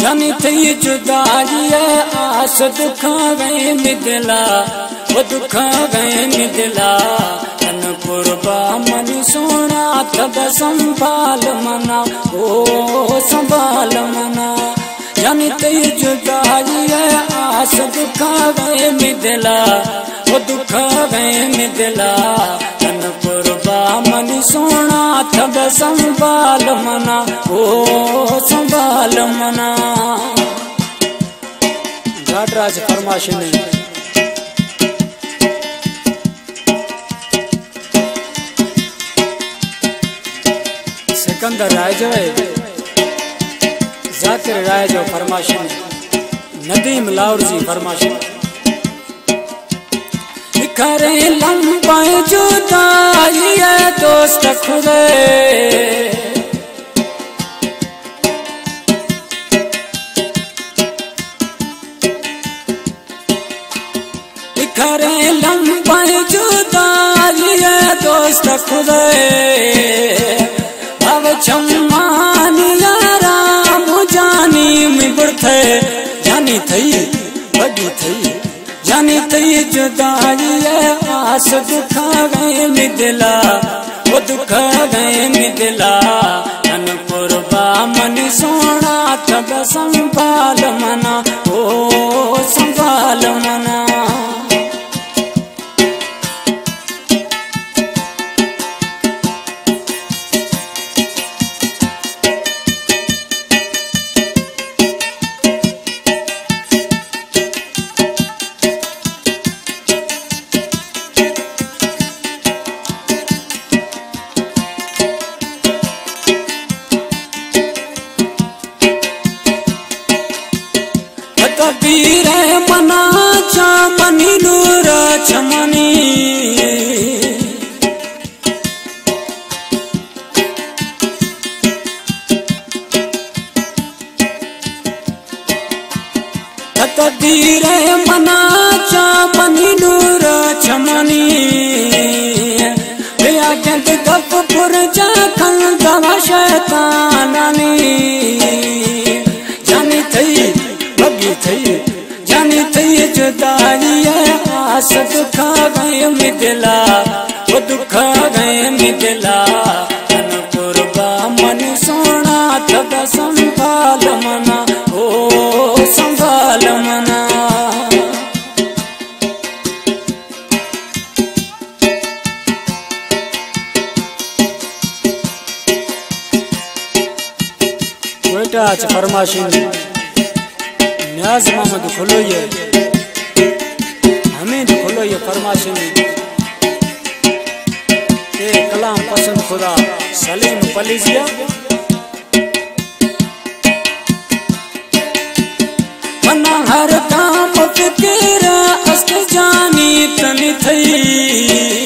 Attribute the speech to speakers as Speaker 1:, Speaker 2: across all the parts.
Speaker 1: जानी थी जुदाई आस दुखा गए मिदला वो दुखा गए मिदला तन कुर्बा मन सोना तब संभाल मना ओ संभाल मना जानी थी जुदाई आस दुखा गए मिदला वो दुखा गए मिदला तन कुर्बा मन सोना तब संभाल मना ओ संभाल मना। जाटराज फरमाश ने सिकंदर रायजो जाकिर रायजो फरमाश ने नदीम लाहौर जी फरमाश करे लंबा जुदाई दोस्त खुदे करे लंबा जुदाई दोस्त खुदे अब चम्मान यारा मुजानी में बढ़ते जानी थई बड़ी थई जानी थी जुदाई आस दुखा गए मिदला वो दुखा गए मिदला तन कुर्बा मन सोना तब संभाल मना ओ संभाल मना। कबीर मना चामनी नूर चमनी कबीर मना चामनी नूर चमनी जंत गफपुर जा खल दवा शैतानी जानी थई जानी थी जुदाई आस दुखा गए मिदला वो दुखा गए मिदला तन कुर्बा मन सोना तब संभाल मना ओ संभाल मना। बेटा फरमाशी न्याज मोहम्मद खुलोये हमीद खुलोये फरमाशी कलाम पसंद खुदा सलीम पलीजिया मना हर काम फिक्र अस्त जानी तनी थई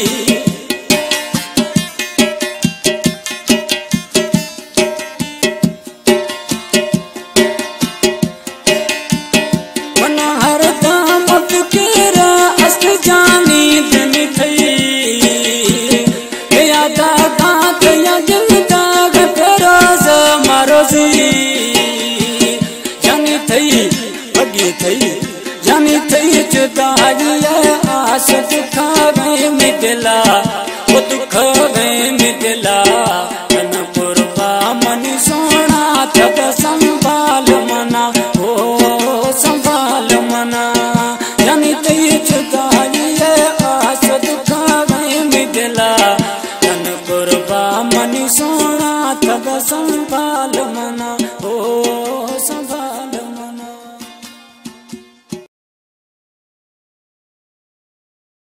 Speaker 1: जानी थी जुदाई आस दुखा गए मिदला वो दुखा गए मिदला तन कुर्बा मन सोना तब संभाल मना ओ संभाल मना। जानी थी जुदाई आस दुखा गए मिदला तन कुर्बा मन सोना तब संभाल मना ओ